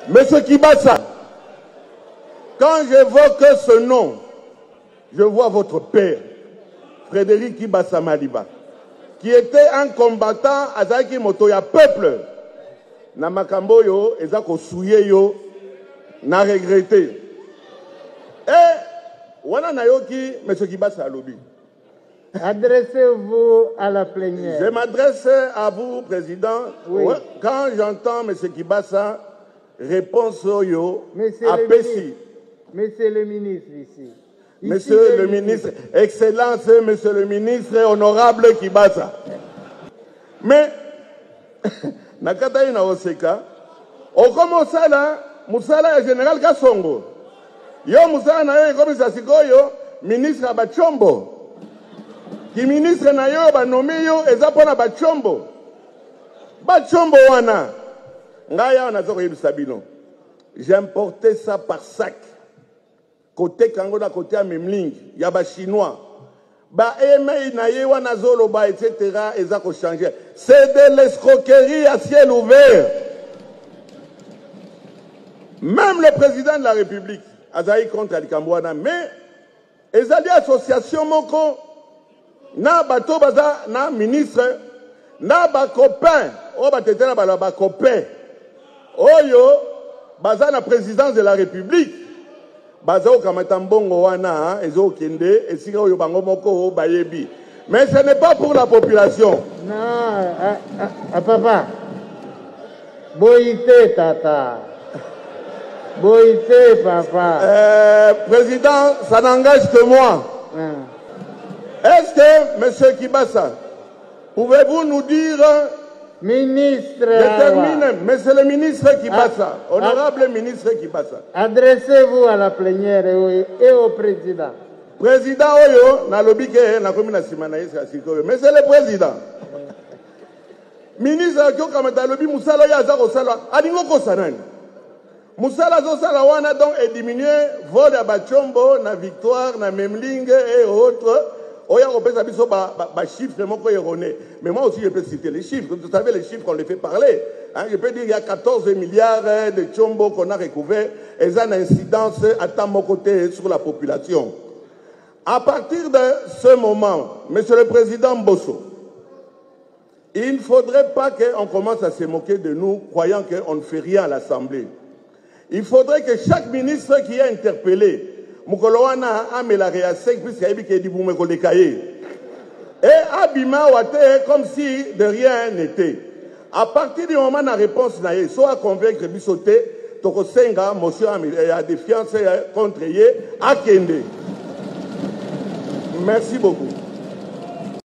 Monsieur Kibasa, quand j'évoque ce nom, je vois votre père, Frédéric Kibasa Maliba, qui était un combattant Azaki Motoya peuple. Na makambo yo, ezako souye yo, na regretté. Et, wana nayoki, monsieur Kibasa Alobi. Adressez-vous à la plénière. Je m'adresse à vous, Président. Oui. Quand j'entends M. Kibasa, réponse yo, Monsieur le ministre ici. Monsieur le ministre, Excellence, Monsieur le ministre, honorable Kibasa. Mais, nakata ina oseka, okomo sala, musala ya Général Kasongo. Yo musala na yo ekomisa sikoyo, ministre Abachombo. Ki ministre na yo banome yo eza pona Bachombo. Bachombo wana. Ngaya wana zoko yebisa bino. J'ai importé ça par sac. Côté Kango na côté à Memling, il y a des Chinois. Ba email na ye wana zoloba etc. eza ko changer. C'est de l'escroquerie à ciel ouvert. Même le président de la République azaï contre Alikambouana, mais ezali association moko na bato baza na ministre na ba copain o batetela ba copain oyo baza na présidence de la République baza okamata mbongo wana ezo kende esika oyo bango moko bayebi, mais ce n'est pas pour la population. Non, papa boïté tata boïté papa. Président, ça n'engage que moi. Est-ce que, monsieur Kibasa, pouvez-vous nous dire, ministre, monsieur le ministre Kibasa, honorable ministre Kibasa, adressez-vous à la plénière et au président. Président Oyo, na lobi ke na komi na simana yesa sikoyo. Monsieur le président, ministre Kyo kamata lobi musala ya za kosala, alingo kosanani. Musala zo sala wana donc est diminué, vol à Bachombo, na Victoire, na Memling et autres. Oya kopesa biso ba chiffres moko erronés. Mais moi aussi je peux citer les chiffres. Vous savez les chiffres, on les fait parler. Hein, je peux dire qu'il y a 14 milliards de Chombo qu'on a recouvert et ça a une incidence à tant mon côté sur la population. À partir de ce moment, monsieur le président Bosso, il ne faudrait pas qu'on commence à se moquer de nous, croyant qu'on ne fait rien à l'Assemblée. Il faudrait que chaque ministre qui est interpellé, Mukolowana amela réasek puisqu'il y a dit dit boumé kolekaye. Et Abima Wate comme si de rien n'était. À partir du moment de la réponse naïe, soit convaincre Bissoté, Toko Senga, monsieur a défiance contre Yé, à Kende. Merci beaucoup.